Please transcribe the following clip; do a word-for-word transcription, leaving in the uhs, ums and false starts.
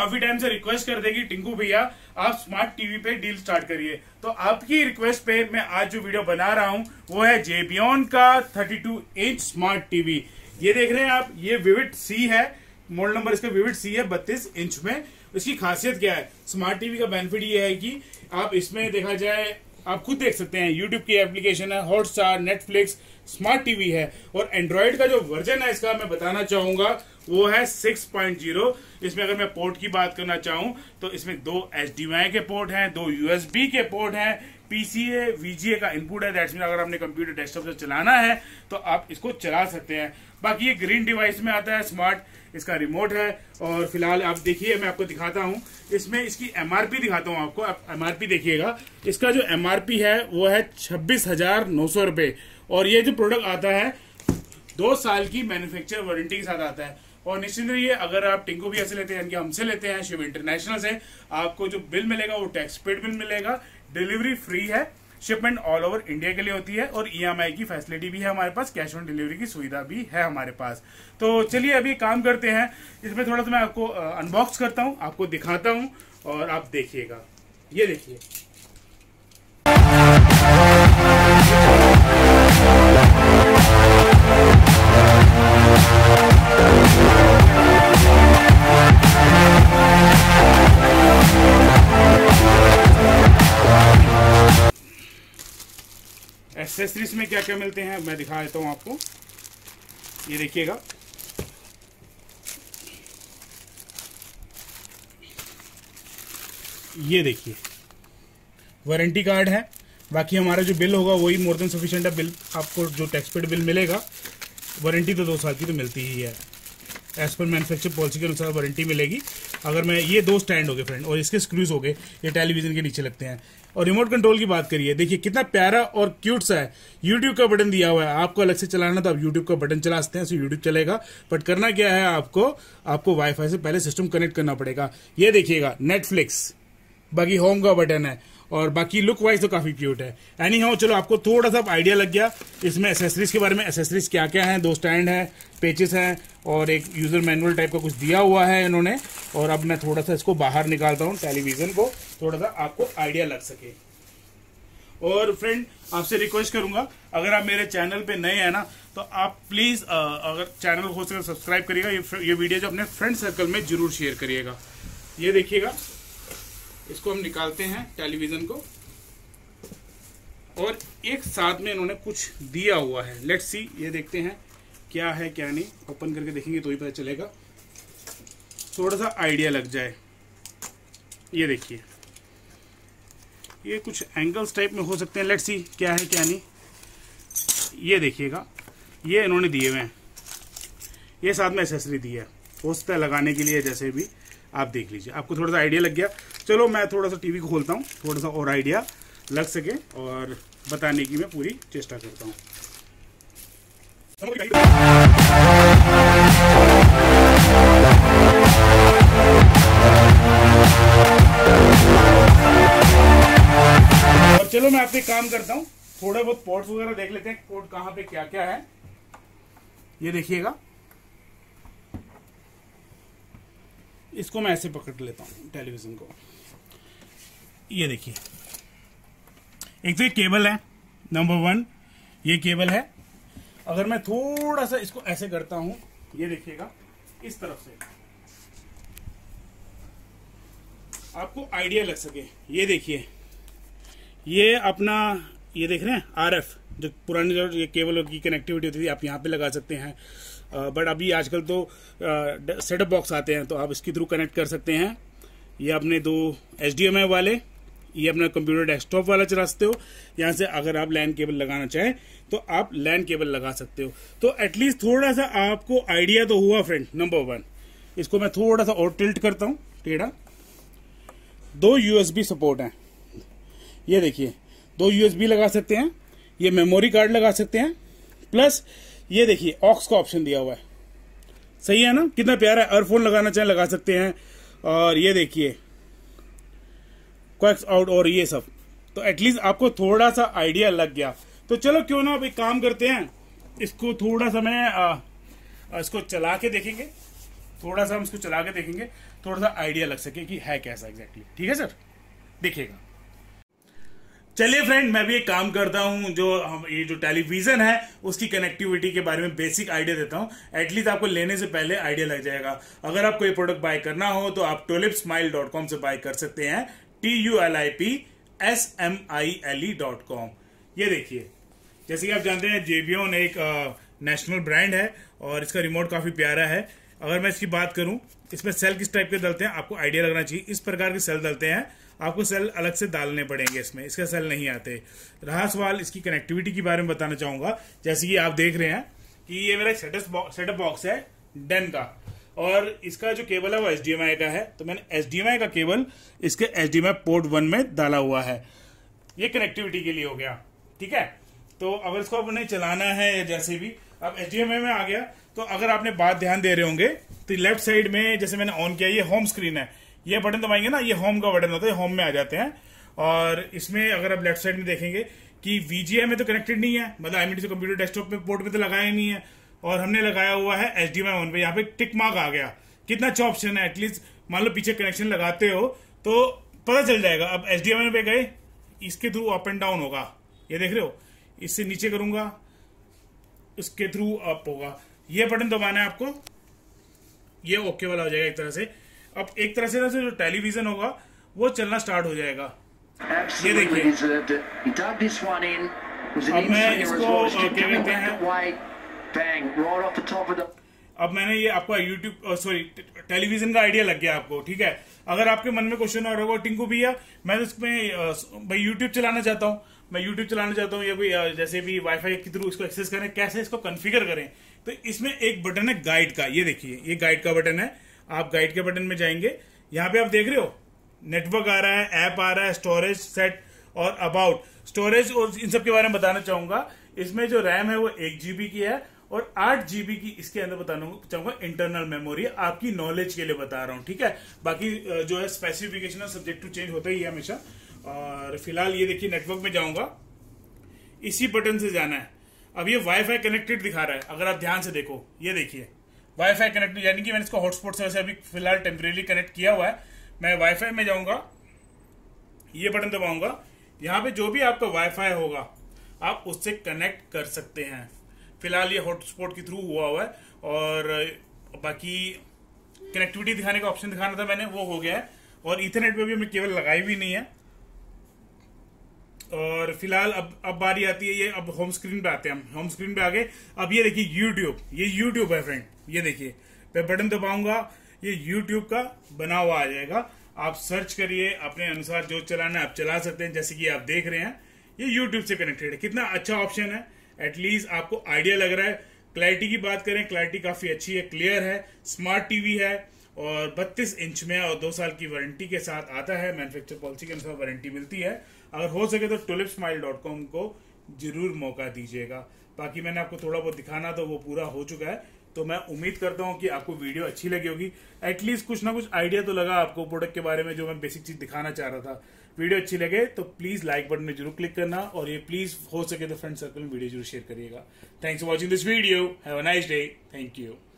काफी टाइम से रिक्वेस्ट कर देगी टिंकू भैया आप स्मार्ट टीवी पे डील स्टार्ट करिए, तो आपकी रिक्वेस्ट पे मैं आज जो वीडियो बना रहा हूं वो है जेबियन का thirty two inch smart TV. ये देख रहे हैं आप, ये विविड सी है, मॉडल नंबर इसका विविड सी है बत्तीस इंच में। इसकी खासियत क्या है, स्मार्ट टीवी का बेनिफिट ये है कि आप इसमें देखा जाए आप खुद देख सकते हैं, यूट्यूब की एप्लीकेशन है, हॉटस्टार, नेटफ्लिक्स, स्मार्ट टीवी है। और एंड्रॉइड का जो वर्जन है इसका मैं बताना चाहूंगा वो है सिक्स पॉइंट ज़ीरो। इसमें अगर मैं पोर्ट की बात करना चाहूं तो इसमें दो एच डी एम आई के पोर्ट हैं, दो यू एस बी के पोर्ट हैं, पीसीए वीजीए का इनपुट है। दैट्स मीन अगर आपने कंप्यूटर डेस्कटॉप से चलाना है तो आप इसको चला सकते हैं। बाकी ये ग्रीन डिवाइस में आता है, स्मार्ट इसका रिमोट है। और फिलहाल आप देखिए, मैं आपको दिखाता हूं, इसमें इसकी एमआरपी दिखाता हूं आपको। आप एमआरपी देखिएगा, इसका जो एमआरपी है वो है छब्बीस हजार नौ सौ रुपए। और ये जो प्रोडक्ट आता है दो साल की मैन्युफैक्चर वारंटी के साथ आता है। और निश्चित रहिए, अगर आप टिंकू भैया से लेते हैं, यानी हमसे लेते हैं, शिव इंटरनेशनल से, आपको जो बिल मिलेगा वो टैक्स पेड बिल मिलेगा। डिलीवरी फ्री है, शिपमेंट ऑल ओवर इंडिया के लिए होती है और ईएमआई की फैसिलिटी भी है हमारे पास, कैश ऑन डिलीवरी की सुविधा भी है हमारे पास। तो चलिए अभी काम करते हैं, इसमें थोड़ा सा मैं आपको अनबॉक्स करता हूं, आपको दिखाता हूं और आप देखिएगा। ये देखिए, एक्सेसरीज में क्या क्या मिलते हैं मैं दिखा देता हूं आपको। ये देखिएगा, ये देखिए वारंटी कार्ड है। बाकी हमारा जो बिल होगा वही मोर देन सफिशिएंट है। बिल आपको जो टैक्स पेड बिल मिलेगा, वारंटी तो दो साल की तो मिलती ही है, एज पर मैन्युफैक्चर पॉलिसी के अनुसार वारंटी मिलेगी। अगर मैं ये दो स्टैंड हो गए फ्रेंड और इसके स्क्रूज हो गए, ये टेलीविजन के नीचे लगते हैं। और रिमोट कंट्रोल की बात करिए, देखिए कितना प्यारा और क्यूट सा है। यूट्यूब का बटन दिया हुआ है, आपको अलग से चलाना तो आप यूट्यूब का बटन चला सकते हैं, सो यूट्यूब चलेगा। बट करना क्या है, आपको आपको वाईफाई से पहले सिस्टम कनेक्ट करना पड़ेगा। ये देखिएगा नेटफ्लिक्स, बाकी होम का बटन है और बाकी लुक वाइज तो काफी क्यूट है। एनी हाउ, चलो आपको थोड़ा सा आइडिया लग गया इसमें एसेसरीज के बारे में। एसेसरीज क्या क्या है, दो स्टैंड है, पेचेस हैं और एक यूजर मैनुअल टाइप का कुछ दिया हुआ है इन्होंने। और अब मैं थोड़ा सा इसको बाहर निकालता हूँ टेलीविजन को, थोड़ा सा आपको आइडिया लग सके। और फ्रेंड आपसे रिक्वेस्ट करूंगा, अगर आप मेरे चैनल पे नए हैं ना तो आप प्लीज अगर चैनल हो सके सब्सक्राइब करिएगा। ये, ये वीडियो जो अपने फ्रेंड सर्कल में जरूर शेयर करिएगा। ये देखिएगा, इसको हम निकालते हैं टेलीविजन को और एक साथ में इन्होंने कुछ दिया हुआ है। लेट्स सी, ये देखते हैं क्या है क्या नहीं। ओपन करके देखेंगे तो ही पता चलेगा, थोड़ा सा आइडिया लग जाए। ये देखिए, ये कुछ एंगल्स टाइप में हो सकते हैं, लेट्स सी क्या है क्या नहीं। ये देखिएगा, ये इन्होंने दिए हुए हैं, ये साथ में एसेसरी दी है, हो सकता है लगाने के लिए, जैसे भी आप देख लीजिए। आपको थोड़ा सा आइडिया लग गया। चलो मैं थोड़ा सा टीवी को खोलता हूँ, थोड़ा सा और आइडिया लग सके और बताने की मैं पूरी चेष्टा करता हूँ। और चलो मैं आपसे काम करता हूँ, थोड़े बहुत पोर्ट्स वगैरह देख लेते हैं, पोर्ट कहाँ पे क्या क्या है। ये देखिएगा, इसको मैं ऐसे पकड़ लेता हूं टेलीविजन को। ये देखिए, एक तो ये केबल है नंबर वन, ये केबल है। अगर मैं थोड़ा सा इसको ऐसे करता हूं, ये देखिएगा इस तरफ से, आपको आइडिया लग सके। ये देखिए, ये अपना, ये देख रहे हैं आरएफ, जो पुरानी जो ये केबल की कनेक्टिविटी होती थी आप यहाँ पे लगा सकते हैं। बट uh, अभी आजकल तो सेटअप uh, बॉक्स आते हैं तो आप इसके थ्रू कनेक्ट कर सकते हैं। ये अपने दो एच डी एम आई वाले, ये अपना कंप्यूटर डेस्कटॉप वाला चला सकते हो। यहाँ से अगर आप लैन केबल लगाना चाहें तो आप लैन केबल लगा सकते हो। तो एटलीस्ट थोड़ा सा आपको आइडिया तो हुआ फ्रेंड। नंबर वन, इसको मैं थोड़ा सा और टिल्ट करता हूँ टेढ़ा। दो यूएसबी सपोर्ट है, ये देखिए, दो यूएसबी लगा सकते हैं, ये मेमोरी कार्ड लगा सकते हैं, प्लस ये देखिए ऑक्स का ऑप्शन दिया हुआ है। सही है ना, कितना प्यारा है। ईयरफोन लगाना चाहे लगा सकते हैं। और ये देखिए क्वैक्स आउट और ये सब, तो एटलीस्ट आपको थोड़ा सा आइडिया लग गया। तो चलो क्यों ना अब एक काम करते हैं, इसको थोड़ा सा मैं आ, इसको चला के देखेंगे, थोड़ा सा हम इसको चला के देखेंगे। थोड़ा सा आइडिया लग सके कि है कैसा एग्जैक्टली। ठीक है सर, देखिएगा। चलिए फ्रेंड, मैं भी एक काम करता हूं, जो हम ये जो टेलीविजन है उसकी कनेक्टिविटी के बारे में बेसिक आइडिया देता हूं। एटलीस्ट आपको लेने से पहले आइडिया लग जाएगा। अगर आप कोई प्रोडक्ट बाय करना हो तो आप टुलिप स्माइल डॉट कॉम से बाय कर सकते हैं। T U L I P S M I L E dot com. ये देखिए, जैसे कि आप जानते हैं जेबियन एक नेशनल ब्रांड है और इसका रिमोट काफी प्यारा है। अगर मैं इसकी बात करूं, इसमें सेल किस टाइप के डलते हैं आपको आइडिया लगना चाहिए। इस प्रकार के सेल डलते हैं, आपको सेल अलग से डालने पड़ेंगे, इसमें इसका सेल नहीं आते। रहा सवाल इसकी कनेक्टिविटी के बारे में बताना चाहूंगा। जैसे कि आप देख रहे हैं कि ये मेरा सेटअप बॉक्स है डेन का, और इसका जो केबल है वो एच डी एम आई का है। तो मैंने एच डी एम आई का केबल इसके H D M I port one में डाला हुआ है। ये कनेक्टिविटी के लिए हो गया। ठीक है, तो अगर इसको आपने चलाना है, जैसे भी अब एच डी एम आई में आ गया, तो अगर आपने बात ध्यान दे रहे होंगे तो लेफ्ट साइड में जैसे मैंने ऑन किया, ये होम स्क्रीन है। ये बटन दबाएंगे ना, ये होम का बटन होता है, होम में आ जाते हैं। और इसमें अगर आप लेफ्ट साइड में देखेंगे कि वीजीए में तो कनेक्टेड नहीं है, मतलब आई मीन कंप्यूटर डेस्कटॉप में पोर्ट में तो लगाया ही नहीं है, और हमने लगाया हुआ है H D M I one पे। यहाँ पे टिक मार्क आ गया। कितना अच्छा ऑप्शन है। एटलीस्ट मान लो पीछे कनेक्शन लगाते हो तो पता चल जाएगा। अब एच डी एम आई पे गए, इसके थ्रू अप एंड डाउन होगा, ये देख रहे हो। इससे नीचे करूंगा, इसके थ्रू अप होगा। ये बटन दबाना है आपको, ये ओके वाला हो जाएगा एक तरह से। अब एक तरह से ना जो टेलीविजन होगा वो चलना स्टार्ट हो जाएगा। ये देखिए, अब मैं इसको क्या कहते हैं, अब मैंने ये आपको यूट्यूब सॉरी टेलीविजन का आइडिया लग गया आपको। ठीक है, अगर आपके मन में क्वेश्चन और होगा टिंकू भैया मैं तो इसमें भाई यूट्यूब चलाना चाहता हूँ, मैं यूट्यूब चलाना चाहता हूँ या कोई जैसे भी वाईफाई के थ्रू इसको एक्सेस करें, कैसे इसको कॉन्फ़िगर करें, तो इसमें एक बटन है गाइड का। ये देखिए, ये गाइड का बटन है। आप गाइड के बटन में जाएंगे, यहाँ पे आप देख रहे हो नेटवर्क आ रहा है, ऐप आ रहा है, स्टोरेज सेट और अबाउट स्टोरेज, और इन सब के बारे में बताना चाहूंगा। इसमें जो रैम है वो एक जीबी की है और आठ जीबी की इसके अंदर बताना चाहूंगा इंटरनल मेमोरी। आपकी नॉलेज के लिए बता रहा हूँ। ठीक है, बाकी जो है स्पेसिफिकेशन सब्जेक्ट टू चेंज होता ही है हमेशा। और फिलहाल ये देखिए, नेटवर्क में जाऊंगा, इसी बटन से जाना है। अब ये वाईफाई कनेक्टेड दिखा रहा है, अगर आप ध्यान से देखो, ये देखिए वाईफाई कनेक्टेड, यानी कि मैंने इसको हॉटस्पॉट से वैसे अभी फिलहाल टेम्परेरी कनेक्ट किया हुआ है। मैं वाईफाई में जाऊंगा, ये बटन दबाऊंगा, यहाँ पे जो भी आपका वाईफाई होगा आप उससे कनेक्ट कर सकते हैं। फिलहाल ये हॉटस्पॉट के थ्रू हुआ हुआ है, और बाकी कनेक्टिविटी दिखाने का ऑप्शन दिखाना था मैंने, वो हो गया है। और इथरनेट पे भी हमने केबल लगाई भी नहीं है। और फिलहाल अब अब बारी आती है, ये अब होम स्क्रीन पे आते हैं हम। होम स्क्रीन पे आ गए। अब ये देखिए यूट्यूब, ये यूट्यूब है फ्रेंड। ये देखिए, मैं बटन दबाऊंगा, ये यूट्यूब का बना हुआ आ जाएगा। आप सर्च करिए, अपने अनुसार जो चलाना है आप चला सकते हैं। जैसे कि आप देख रहे हैं, ये यूट्यूब से कनेक्टेड है। कितना अच्छा ऑप्शन है, एटलीस्ट आपको आइडिया लग रहा है। क्लैरिटी की बात करें, क्लैरिटी काफी अच्छी है, क्लियर है, स्मार्ट टीवी है और बत्तीस इंच में और दो साल की वारंटी के साथ आता है। मैन्युफैक्चर पॉलिसी के अनुसार वारंटी मिलती है। अगर हो सके तो टुलिप स्माइल डॉट कॉम को जरूर मौका दीजिएगा। बाकी मैंने आपको थोड़ा बहुत दिखाना तो वो पूरा हो चुका है। तो मैं उम्मीद करता हूं कि आपको वीडियो अच्छी लगी होगी। एटलीस्ट कुछ ना कुछ आइडिया तो लगा आपको प्रोडक्ट के बारे में, जो मैं बेसिक चीज दिखाना चाह रहा था। वीडियो अच्छी लगे तो प्लीज लाइक बटन में जरूर क्लिक करना, और ये प्लीज हो सके तो फ्रेंड सर्कल में वीडियो जरूर शेयर करिएगा। Thanks for watching this video. Have a nice day. Thank you.